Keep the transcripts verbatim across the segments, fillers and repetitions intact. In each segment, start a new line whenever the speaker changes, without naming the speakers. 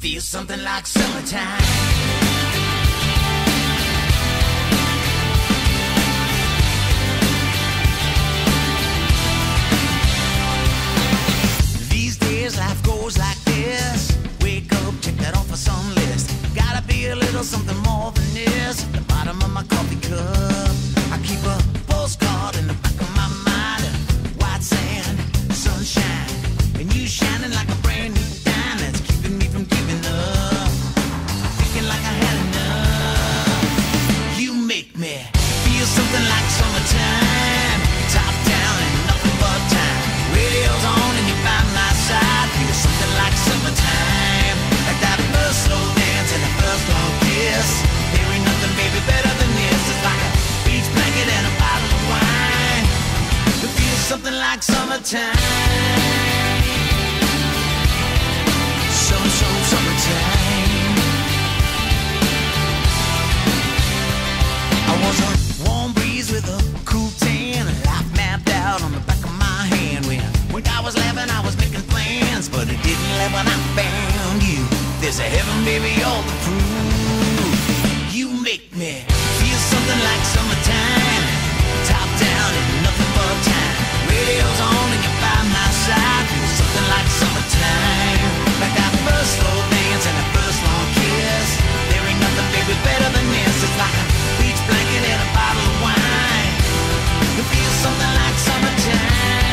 Feels something like summertime. Life goes like this. Wake up, check that off of some list. Gotta be a little something more than this. At the bottom of my coffee cup, I keep a postcard in the back of my mind. White sand, sunshine, and you shining like a brand new dime. That's keeping me from giving up, thinking like I had enough. You make me feel something like summertime. Top down and nothing but time. Radio's on and you're by my side. Feel something like summertime, like that first slow dance and the first long kiss. There ain't nothing, baby, better than this. It's like a beach blanket and a bottle of wine. It feels something like summertime. Summer, summer, summertime. I was a warm breeze with a cool tan, a life mapped out on the back of my hand. When, when I was laughing, I was making plans, but it didn't let when I found you. There's a heaven, baby, all the proof. You make me feel something like summertime. Top down and nothing but time. Radio's on and you're by my side. Feel something like summertime, like that first slow dance and the first long kiss. There ain't nothing, baby, better than this. It's like a beach blanket and a bottle of wine. It feels something like summertime.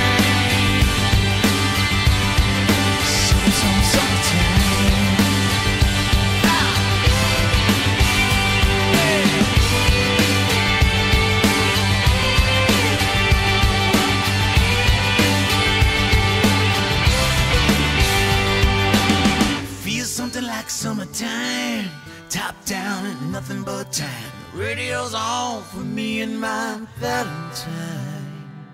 Summer, summer, summertime. Ah. Hey. Feels something like summertime. Top down and nothing but time. Radio's on for me and my Valentine.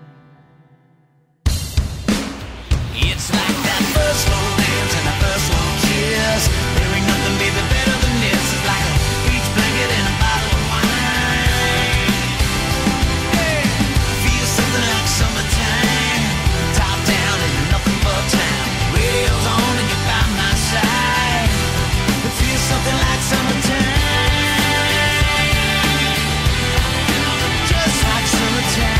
It's like that first slow dance and the first long kiss. There ain't nothing, baby, better than this. It's like a beach blanket and a bottle of wine. Hey, feels something like summertime. Top down and nothing but time. Radio's on and you're by my side. It feels something like summertime. Just like summertime.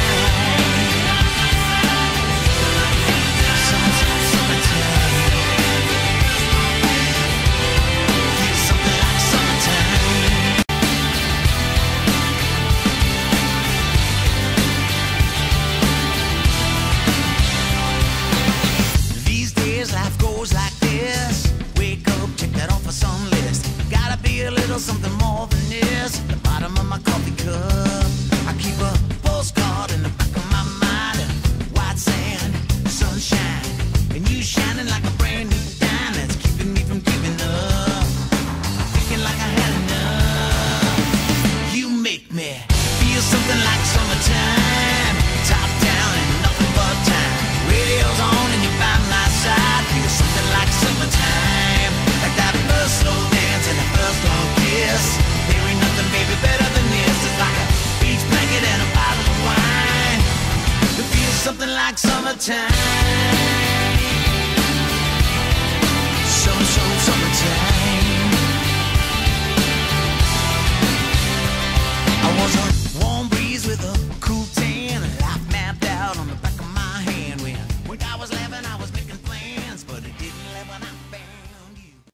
Life goes like this. Wake up, check that off of some list. Gotta be a little something more than this. At the bottom of my coffee cup, I keep a postcard in the back of my mind. White sand, sunshine, and you shining like a